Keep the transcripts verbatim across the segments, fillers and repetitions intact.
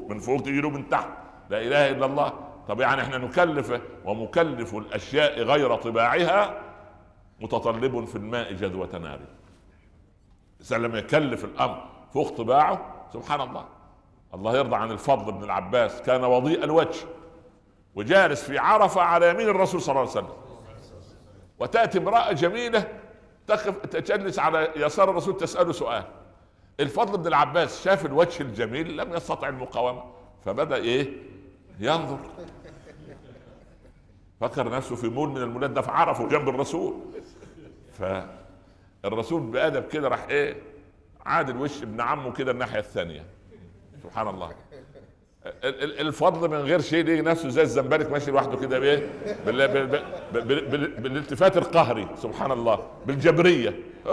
من فوق تجي له من تحت، لا اله الا الله. طب يعني احنا نكلف ومكلف الاشياء غير طباعها متطلب في الماء جذوة نار. الانسان لما يكلف الامر فوق طباعه سبحان الله. الله يرضى عن الفضل بن العباس، كان وضيء الوجه وجالس في عرفة على يمين الرسول صلى الله عليه وسلم، وتأتي امرأة جميلة تقف تجلس على يسار الرسول تسأله سؤال. الفضل بن العباس شاف الوجه الجميل لم يستطع المقاومة، فبدأ ايه ينظر، فكر نفسه في مول من المولات ده فعرفه جنب الرسول. فالرسول بأدب كده راح ايه عاد الوش ابن عمه كده الناحية الثانية. سبحان الله. الفضل من غير شيء ليه نفسه زي الزنبرك ماشي لوحده كده بايه بالالتفات القهري سبحان الله بالجبريه.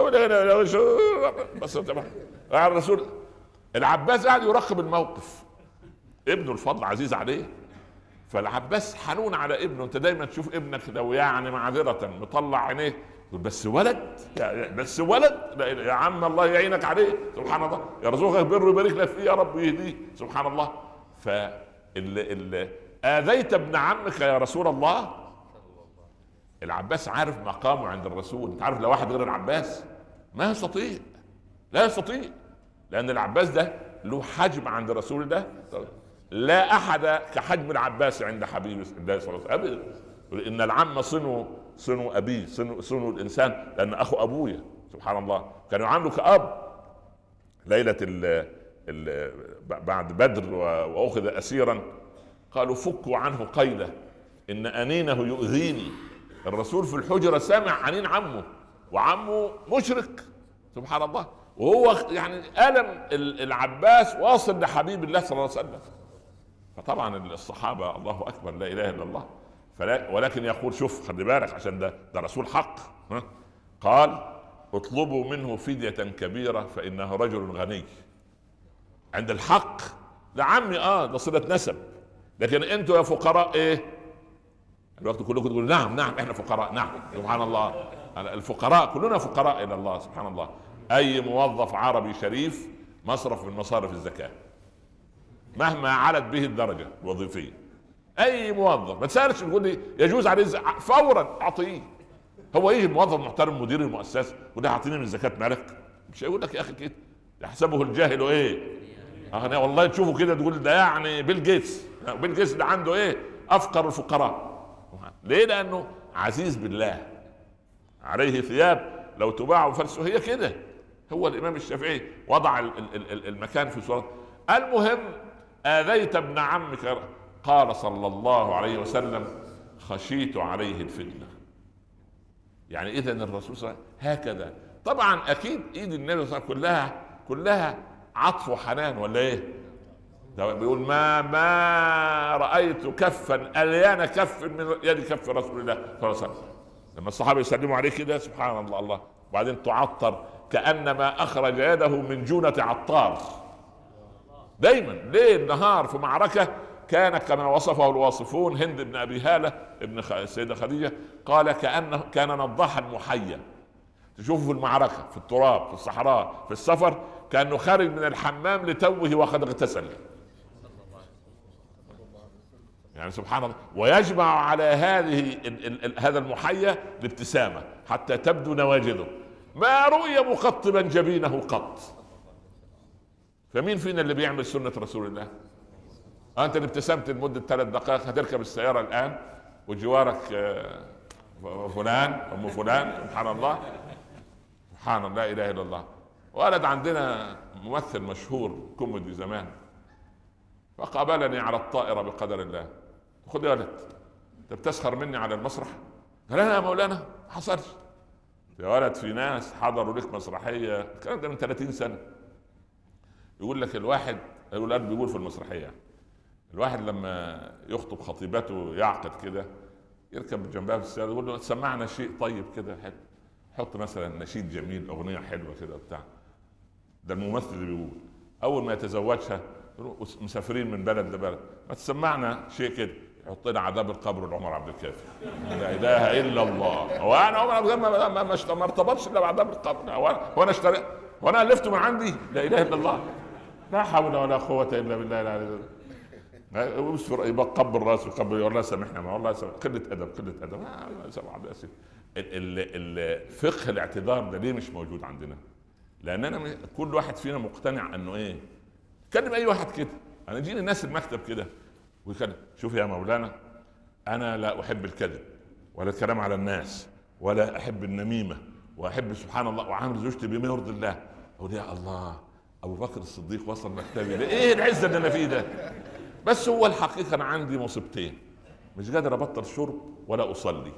بس الرسول العباس قاعد يراقب الموقف، ابنه الفضل عزيز عليه، فالعباس حنون على ابنه. انت دايما تشوف ابنك لو يعني معذره مطلع عينيه بس ولد بس ولد يا عم الله يعينك عليه سبحان الله، يرزقك بر ويبارك لك فيه يا رب ويهديه سبحان الله. فال آذيت ابن عمك يا رسول الله. العباس عارف مقامه عند الرسول. انت عارف لو واحد غير العباس ما يستطيع، لا يستطيع، لأن العباس ده له حجم عند رسول الله. لا أحد كحجم العباس عند حبيب الله صلى الله عليه وسلم. إن العم صنو صنو أبيه، صنو, صنو الإنسان، لأن أخو أبويا سبحان الله. كانوا يعاملوا كأب. ليلة ال ال بعد بدر وأخذ أسيرا قالوا فكوا عنه قيده إن أنينه يؤذيني. الرسول في الحجرة سامع أنين عمه، وعمه مشرك سبحان الله، وهو يعني ألم العباس واصل لحبيب الله صلى الله عليه وسلم. فطبعا الصحابة الله أكبر لا إله إلا الله. فلا ولكن يقول شوف خلي بالك عشان ده ده رسول حق. ها؟ قال اطلبوا منه فدية كبيرة فإنه رجل غني. عند الحق ده عمي اه ده صلة نسب، لكن انتوا يا فقراء ايه الوقت كلكم تقولوا نعم نعم احنا فقراء نعم سبحان الله. الفقراء كلنا فقراء الى الله سبحان الله. اي موظف عربي شريف مصرف من مصارف الزكاة مهما علت به الدرجة الوظيفية. اي موظف ما تسالش تقول لي يجوز عليه فورا اعطيه. هو يجي الموظف محترم مدير المؤسسة وده اعطيني من زكاة مالك، مش هيقول لك يا اخي كده يحسبه الجاهل ايه أغنى. والله تشوفه كده تقول ده يعني بيل جيتس. بيل جيتس ده عنده ايه افقر الفقراء. ليه؟ لانه عزيز بالله عليه ثياب لو تباع فلسه. هي كده. هو الامام الشافعي وضع المكان في صورة. المهم آذيت ابن عمك. قال صلى الله عليه وسلم خشيت عليه الفتنة. يعني اذا الرسول صلى الله عليه وسلم هكذا. طبعا اكيد ايد النبي صلى الله عليه وسلم كلها كلها عطف وحنان ولا ايه؟ ده بيقول ما ما رايت كفا اليان كف من يد كف رسول الله صلى الله عليه وسلم. لما الصحابه يسلموا عليه كده سبحان الله الله وبعدين تعطر كانما اخرج يده من جونه عطار. دايما ليل نهار في معركه كان كما وصفه الواصفون. هند بن ابي هاله ابن السيده خديجه قال كانه كان نضاحا محيا. تشوفه في المعركه في التراب في الصحراء في السفر كانه خارج من الحمام لتوه وقد اغتسل. يعني سبحان الله. ويجمع على هذه ال ال هذا المحيا الابتسامه حتى تبدو نواجذه. ما رؤي مقطبا جبينه قط. فمين فينا اللي بيعمل سنه رسول الله؟ انت اللي ابتسمت لمده ثلاث دقائق هتركب السياره الان وجوارك فلان ام فلان سبحان الله سبحان الله لا اله الا الله. ولد عندنا ممثل مشهور كوميدي زمان فقابلني على الطائرة بقدر الله. خد يا ولد انت بتسخر مني على المسرح؟ قال انا يا مولانا ما حصلش. يا ولد في ناس حضروا لك مسرحية الكلام ده من ثلاثين سنة. يقول لك الواحد الولاد بيقول في المسرحية الواحد لما يخطب خطيبته يعقد كده يركب جنبها في السيارة يقول له سمعنا شيء طيب كده حلو. حط مثلا نشيد جميل اغنيه حلوه كده بتاع. ده الممثل اللي بيقول. اول ما يتزوجها مسافرين من بلد لبلد ما تسمعنا شيء كده يحط لنا عذاب القبر لعمر عبد الكافي. لا اله الا الله. هو انا عمر عبد الكافي ما, ما, ما ارتبطش الا بعذاب القبر. هو انا اشتري وانا الفته من عندي. لا اله الا الله. لا حول ولا قوه الا بالله العلي العظيم. ويصفر يقبل راسه يقبل والله سامحنا والله سامحنا. قله ادب قله ادب آه سبعة ال- ال- ال- فقه الاعتذار ده ليه مش موجود عندنا؟ لاننا م- كل واحد فينا مقتنع انه ايه، كلم اي واحد كده. انا جيني الناس المكتب كده ويكلم، شوف يا مولانا انا لا احب الكذب ولا الكلام على الناس ولا احب النميمه واحب سبحان الله وعامل زوجتي بما يرضي الله. اقول يا الله، ابو بكر الصديق وصل مكتبي ده، ايه العزه اللي انا فيه ده؟ بس هو الحقيقه انا عندي مصيبتين، مش قادر ابطل شرب ولا اصلي.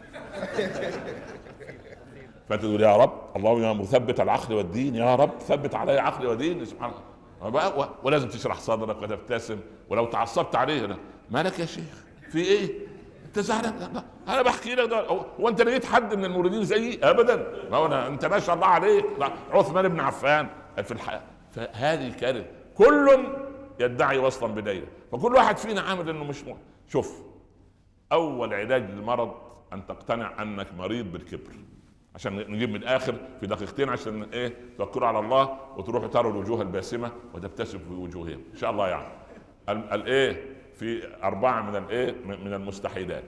فتقول يا رب اللهم يا مثبت العقل والدين، يا رب ثبت علي عقلي وديني سبحان الله. ولازم تشرح صدرك وتبتسم، ولو تعصبت عليه لا. مالك يا شيخ في ايه؟ انت زعلان؟ انا بحكي لك ده. هو انت لقيت حد من المريدين زيي؟ ابدا. ما هو أنا انت ما شاء الله عليك عثمان بن عفان في الحياه. فهذه كانت كل يدعي وصلا بدايه، فكل واحد فينا عامل انه مش مهم. شوف، اول علاج للمرض ان تقتنع انك مريض بالكبر، عشان نجيب من الاخر في دقيقتين عشان ايه توكلوا على الله وتروحوا تروا الوجوه الباسمه وتبتسم في وجوههم ان شاء الله. يعني الايه في اربعه من الايه من المستحيلات: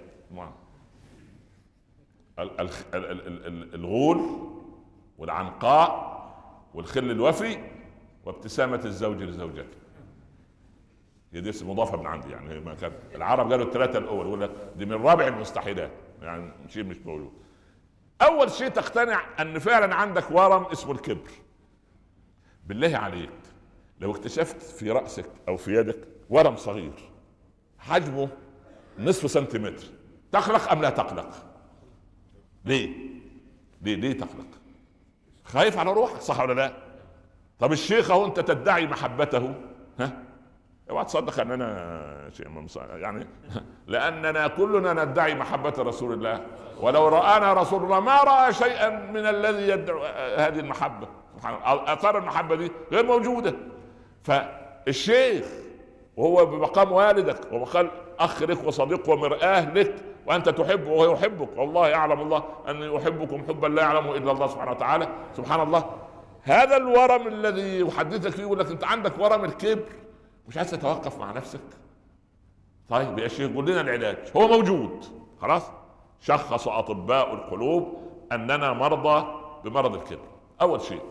الغول والعنقاء والخل الوفي وابتسامه الزوج لزوجته. هي دي اسم مضافه من عندي، يعني ما كان العرب قالوا الثلاثه الاول، يقول لك دي من رابع المستحيلات، يعني شيء مش موجود. اول شيء تقتنع ان فعلا عندك ورم اسمه الكبر. بالله عليك لو اكتشفت في راسك او في يدك ورم صغير حجمه نصف سنتيمتر، تقلق ام لا تقلق؟ ليه ليه ليه تقلق؟ خايف على روحك، صح ولا لا؟ طب الشيخ اهو انت تدعي محبته، ها اوعى تصدق اننا شيء يعني لاننا كلنا ندعي محبه رسول الله، ولو رانا رسول الله ما راى شيئا من الذي يدعو هذه المحبه. سبحان الله، اثار المحبه دي غير موجوده. فالشيخ وهو بمقام والدك ومقام اخ لك وصديق ومرآه لك، وانت تحبه وهو يحبك، والله يعلم الله ان يحبكم حبا لا يعلمه الا الله سبحانه وتعالى. سبحان الله، هذا الورم الذي يحدثك فيه يقول لك انت عندك ورم الكبر، مش عايز تتوقف مع نفسك؟ طيب يا شيخ قول لنا العلاج. هو موجود خلاص، شخص اطباء القلوب اننا مرضى بمرض الكبر. اول شيء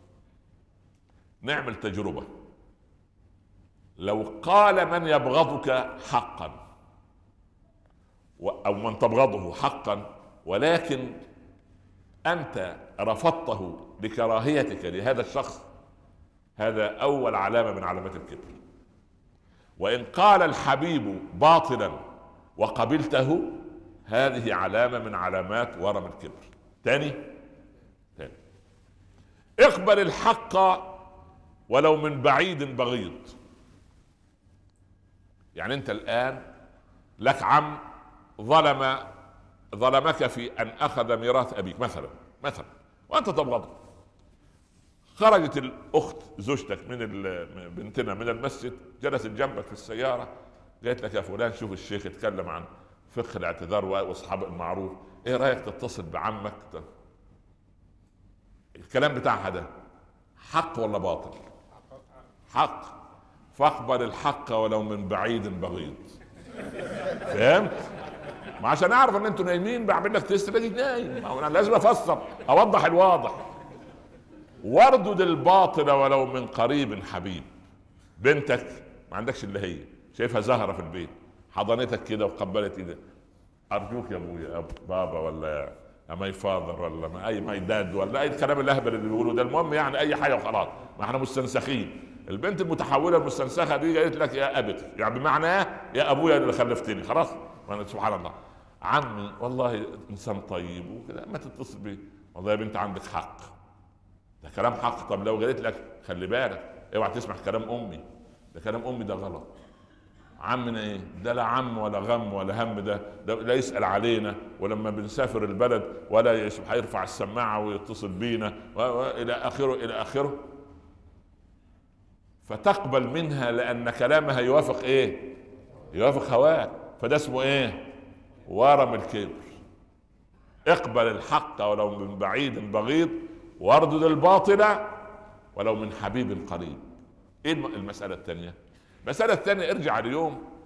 نعمل تجربه، لو قال من يبغضك حقا او من تبغضه حقا ولكن انت رفضته لكراهيتك لهذا الشخص، هذا اول علامه من علامات الكبر. وان قال الحبيب باطلا وقبلته، هذه علامه من علامات ورم الكبر. تاني تاني اقبل الحق ولو من بعيد بغيض. يعني انت الان لك عم ظلم ظلمك في ان اخذ ميراث ابيك مثلا مثلا وانت تبغضه. خرجت الاخت زوجتك من بنتنا من المسجد، جلست جنبك في السياره، قالت لك يا فلان شوف الشيخ يتكلم عن فقه الاعتذار واصحاب المعروف، ايه رايك تتصل بعمك؟ الكلام بتاعها ده حق ولا باطل؟ حق. فاقبل الحق ولو من بعيد بغيض. فهمت؟ ما عشان اعرف ان انتوا نايمين بعمل لك تيست باجي نايم، انا لازم افسر اوضح الواضح. واردد الباطل ولو من قريب حبيب. بنتك ما عندكش اللي هي شايفها زهره في البيت، حضنتك كده وقبلت ايدك، ارجوك يا ابويا يا بابا ولا يا ماي فاذر ولا ما اي ماي داد ولا اي الكلام الاهبل اللي بيقولوا ده، المهم يعني اي حاجه وخلاص، ما احنا مستنسخين. البنت المتحوله المستنسخه دي قالت لك يا ابت، يعني بمعنى يا ابويا اللي خلفتني خلاص. سبحان الله، عمي والله انسان طيب وكذا ما تتصل بيه، والله يا بنت عندك حق، ده كلام حق. طب لو قالت لك خلي بالك اوعى تسمع كلام امي، ده كلام امي ده غلط. عمنا ايه ده؟ لا عم ولا غم ولا هم، ده, ده لا يسأل علينا، ولما بنسافر البلد ولا يرفع السماعة ويتصل بينا والى اخره الى اخره. فتقبل منها لان كلامها يوافق ايه؟ يوافق هواك، فده اسمه ايه؟ ورم الكبر. اقبل الحق ولو من بعيد بغيض، واردد الباطل ولو من حبيب قريب. ايه المسألة الثانية؟ المسألة الثانية ارجع اليوم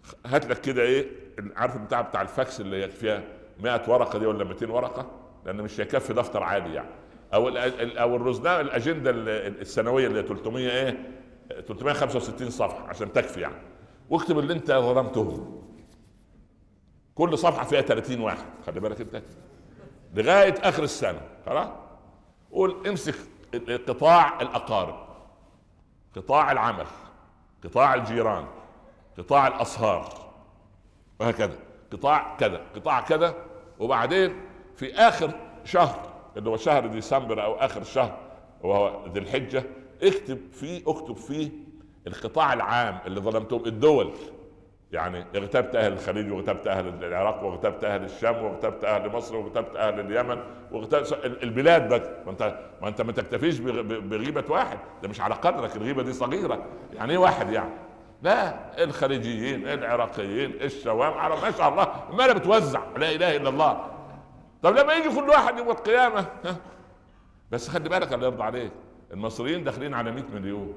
هات لك كده ايه، عارف البتاع بتاع الفاكس اللي هي فيها مئة ورقه دي ولا مئتين ورقه، لان مش هيكفي دفتر عادي يعني. او ال او الرزنامه الاجنده السنويه اللي ثلاثمية ايه، ثلاثمية وخمسة وستين صفحه عشان تكفي يعني. واكتب اللي انت ظلمتهم، كل صفحه فيها ثلاثين واحد، خلي بالك انت، لغايه اخر السنه خلاص. قول امسك قطاع الاقارب، قطاع العمل، قطاع الجيران، قطاع الاصهار، وهكذا، قطاع كذا قطاع كذا. وبعدين في اخر شهر اللي هو شهر ديسمبر او اخر شهر وهو ذي الحجه، اكتب فيه اكتب فيه القطاع العام اللي ظلمتهم، الدول يعني، اغتبت اهل الخليج، واغتبت اهل العراق، واغتبت اهل الشام، واغتبت اهل مصر، واغتبت اهل اليمن، واغتبت البلاد بس. ما انت ما انت ما تكتفيش بغيبه واحد، ده مش على قدرك، الغيبه دي صغيره. يعني ايه واحد يعني؟ لا، الخليجيين، العراقيين، الشوام، على ما شاء الله ما بتوزع، لا اله الا الله. طب لما يجي كل واحد يوم القيامه، بس خلي بالك الله يرضى عليك، المصريين داخلين على مئة مليون.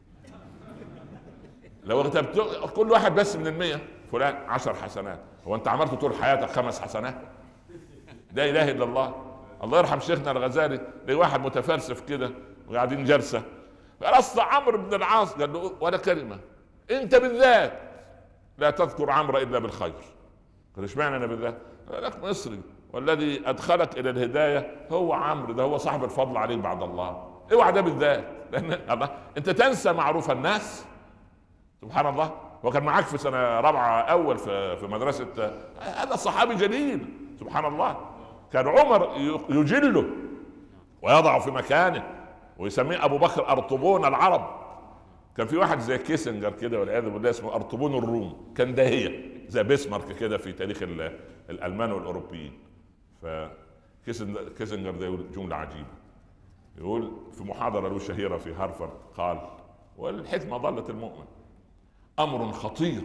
لو اغتبت كل واحد بس من المية، فلان عشر حسنات، هو انت عملت طول حياتك خمس حسنات؟ لا اله الا الله. الله يرحم شيخنا الغزالي، ليه واحد متفلسف كده وقاعدين جلسه، فقص عمرو بن العاص قال له ولا كلمه، انت بالذات لا تذكر عمرو الا بالخير. قال اشمعنى انا بالذات؟ قال لك مصري، والذي ادخلك الى الهدايه هو عمرو، ده هو صاحب الفضل عليك بعد الله، اوعى ده بالذات، لان الله انت تنسى معروف الناس. سبحان الله. وكان معاك في سنه رابعه اول في في مدرسه، هذا صحابي جليل سبحان الله، كان عمر يجله ويضع في مكانه ويسميه ابو بكر ارطبون العرب. كان في واحد زي كيسنجر كده والعياذ بالله اسمه ارطبون الروم، كان داهيه زي بيسمارك كده في تاريخ الالمان والاوروبيين. فكيسنجر ده يقول جمله عجيبه، يقول في محاضره له شهيره في هارفارد، قال والحكمه ضلت المؤمن: امر خطير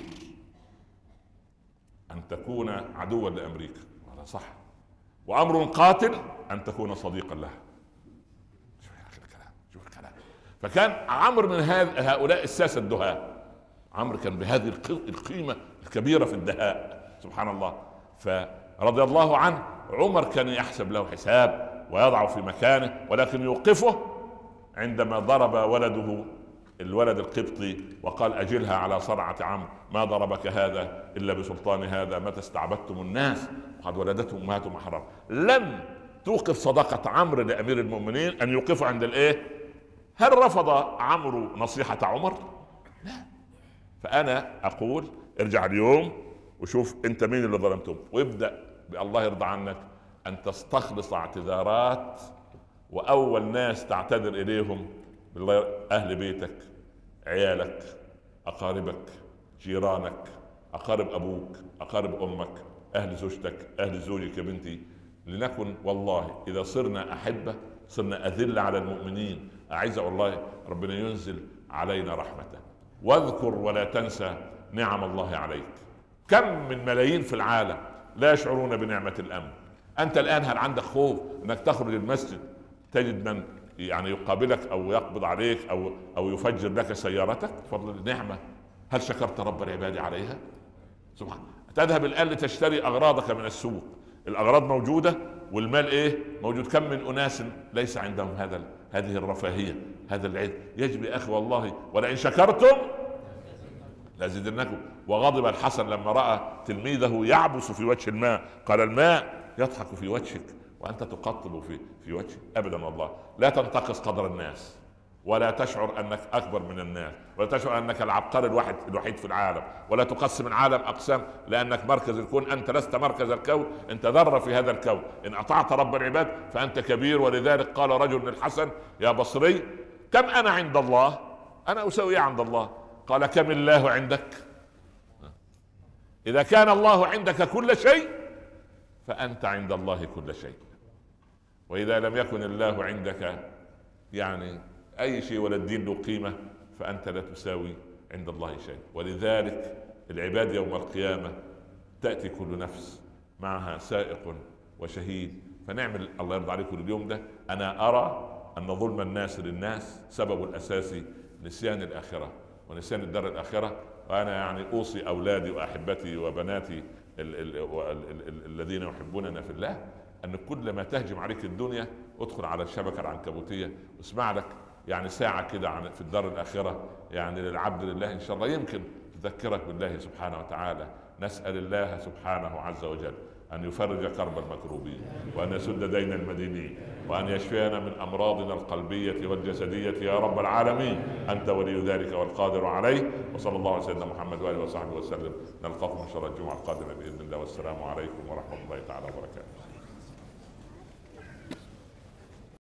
ان تكون عدوا لامريكا، هذا صح، وامر قاتل ان تكون صديقا لها. شوف يا اخي الكلام، شوف الكلام. فكان عمرو من هؤلاء الساسه الدهاء، عمرو كان بهذه القيمه الكبيره في الدهاء سبحان الله. فرضي الله عنه، عمر كان يحسب له حساب ويضعه في مكانه، ولكن يوقفه عندما ضرب ولده الولد القبطي وقال اجلها على صرعة عمرو، ما ضربك هذا الا بسلطان هذا، متى استعبدتم الناس وقد ولدتهم امهاتهم احرار. لم توقف صداقة عمرو لامير المؤمنين ان يوقفوا عند الايه؟ هل رفض عمرو نصيحة عمر؟ لا. فانا اقول ارجع اليوم وشوف انت مين اللي ظلمتهم، وابدأ بالله يرضى عنك ان تستخلص اعتذارات، واول ناس تعتذر اليهم بالله اهل بيتك، عيالك، اقاربك، جيرانك، اقارب ابوك، اقارب امك، اهل زوجتك، اهل زوجك يا بنتي. لنكن والله اذا صرنا احبه صرنا اذل على المؤمنين اعزه، والله ربنا ينزل علينا رحمته. واذكر ولا تنسى نعم الله عليك. كم من ملايين في العالم لا يشعرون بنعمه الامن. انت الان هل عندك خوف انك تخرج المسجد تجد من يعني يقابلك او يقبض عليك او او يفجر لك سيارتك؟ فضل النعمه، هل شكرت رب العباد عليها؟ سبحان. تذهب الان لتشتري اغراضك من السوق، الاغراض موجوده والمال ايه؟ موجود. كم من اناس ليس عندهم هذا هذه الرفاهيه، هذا العيد. يجب يا اخي والله ولئن شكرتم لازيدنكم. وغضب الحسن لما راى تلميذه يعبس في وجه الماء، قال الماء يضحك في وجهك وانت تقطب في في وجهك. ابدا والله. لا تنتقص قدر الناس، ولا تشعر انك اكبر من الناس، ولا تشعر انك العبقري الواحد الوحيد في العالم، ولا تقسم العالم اقسام لانك مركز الكون. انت لست مركز الكون، انت ذره في هذا الكون. ان اطعت رب العباد فانت كبير. ولذلك قال رجل للحسن يا بصري كم انا عند الله؟ انا اسوي عند الله؟ قال كم الله عندك؟ اذا كان الله عندك كل شيء فانت عند الله كل شيء، واذا لم يكن الله عندك يعني اي شيء ولا الدين له قيمه فانت لا تساوي عند الله شيء. ولذلك العباد يوم القيامه تاتي كل نفس معها سائق وشهيد، فنعمل الله يرضى عليكم اليوم ده. انا ارى ان ظلم الناس للناس سبب الاساسي نسيان الاخره ونسيان الدار الاخره. وانا يعني اوصي اولادي واحبتي وبناتي ال- ال- ال- ال- الذين يحبوننا في الله ان كل ما تهجم عليك الدنيا ادخل على الشبكه العنكبوتيه واسمع لك يعني ساعه كده عن في الدار الاخره، يعني للعبد لله ان شاء الله يمكن تذكرك بالله سبحانه وتعالى. نسال الله سبحانه عز وجل ان يفرج كرب المكروبين، وان يسد دين المدينين، وان يشفينا من امراضنا القلبيه والجسديه يا رب العالمين. انت ولي ذلك والقادر عليه. وصلى الله على سيدنا محمد واله وصحبه وسلم. نلقاكم ان شاء الله الجمعه القادمه باذن الله، والسلام عليكم ورحمه الله تعالى وبركاته.